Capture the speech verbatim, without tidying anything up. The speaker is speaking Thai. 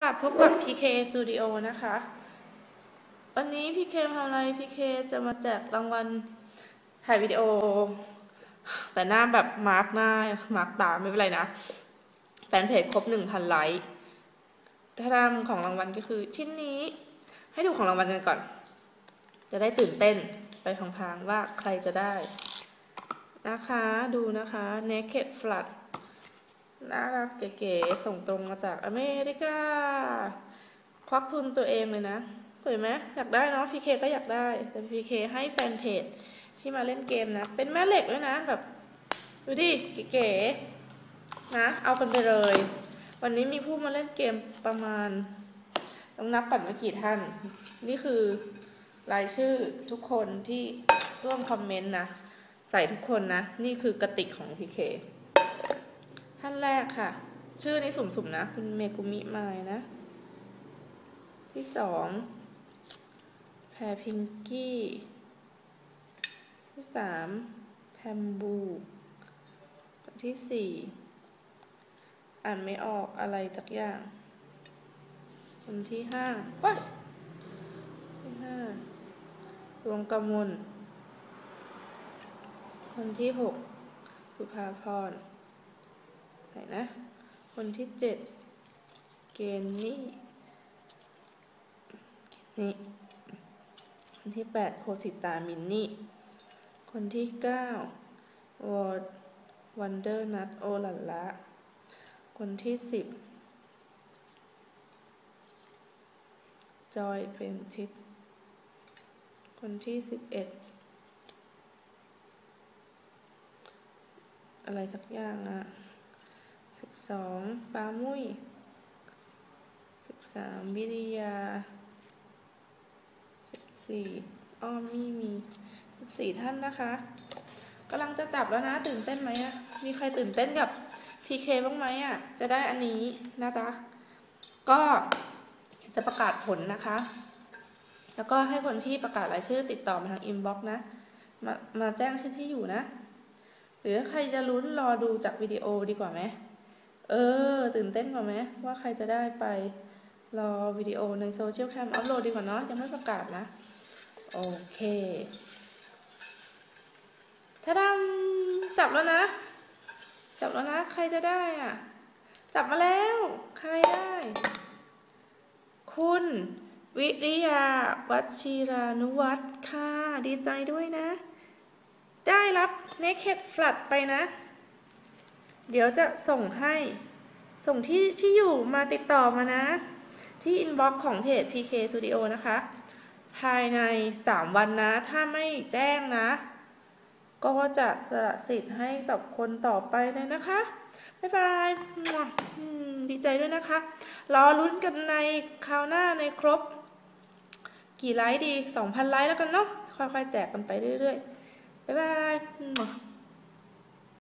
พบกับ พี เค Studio นะคะ วันนี้ พี เค ทำอะไร พี เค จะมาแจกรางวัลถ่ายวิดีโอ แต่หน้าแบบมาร์กหน้ามาร์กตาไม่เป็นไรนะ แฟนเพจครบ หนึ่งพัน ไลค์ถ้าทำของรางวัลก็คือชิ้นนี้ ให้ดูของรางวัลกันก่อน จะได้ตื่นเต้นไปพลางๆว่าใครจะได้นะคะดูนะคะ Naked Flat น่ารักเก๋ๆส่งตรงมาจากอเมริกาควักทุนตัวเองเลยนะสวยไหมอยากได้เนาะ พี เค ก็อยากได้แต่ พี เค ให้แฟนเพจที่มาเล่นเกมนะเป็นแม่เหล็กด้วยนะแบบดูดิเก๋ๆนะเอากันไปเลยวันนี้มีผู้มาเล่นเกมประมาณต้องนับก่อนว่ากี่ท่านนี่คือรายชื่อทุกคนที่ร่วมคอมเมนต์นะใส่ทุกคนนะนี่คือกระติกของ พี เค ท่านแรกค่ะชื่อนี้สุ่มๆนะคุณเมกุมิมายนะที่สองแพรพิงกี้ที่สามแพมบูที่สี่อ่านไม่ออกอะไรสักอย่างคนที่ห้าว้าที่ห้าดวงกมลคนที่หกสุภาพรไหนนะคนที่เจ็ดเกนนี่นี่คนที่แปดโคสิตามินนี่คนที่เก้าวอร์ดวันเดอร์นัทโอลันละคนที่สิบจอยเพรมทิตคนที่สิบเอ็ดอะไรสักอย่างอ่ะสิบสองปามุ้ยสิบสามวิริยาสิบสี่อ้อมมี่มีสิบสี่ท่านนะคะกำลังจะจับแล้วนะตื่นเต้นไหมอ่ะมีใครตื่นเต้นกับ พี เค บ้างไหมอ่ะจะได้อันนี้นะจ๊ะก็จะประกาศผลนะคะแล้วก็ให้คนที่ประกาศรายชื่อติดต่อมาทางอินบ็อกซ์นะมามาแจ้งชื่อที่อยู่นะหรือใครจะลุ้นรอดูจากวิดีโอดีกว่าไหมเออตื่นเต้นกว่าไหมว่าใครจะได้ไปรอวิดีโอในโซเชียลแคมอัพโหลดดีกว่าเนาะยังไม่ประกาศนะโอเคถ้าดำจับแล้วนะจับแล้วนะใครจะได้อ่ะจับมาแล้วใครได้คุณวิริยาวัชิรานุวัฒน์ค่ะดีใจด้วยนะได้รับ Naked Flat ไปนะเดี๋ยวจะส่งให้ส่งที่ที่อยู่มาติดต่อมานะที่อินบ็อกซ์ของเพจ พี เค Studio นะคะภายในสามวันนะถ้าไม่แจ้งนะก็จะสละสิทธิ์ให้กับคนต่อไปเลยนะคะบ๊ายบายดีใจด้วยนะคะรอลุ้นกันในคราวหน้าในครบกี่ไลค์ดี สองพัน ไลค์แล้วกันเนาะค่อยๆแจกกันไปเรื่อยๆบ๊ายบาย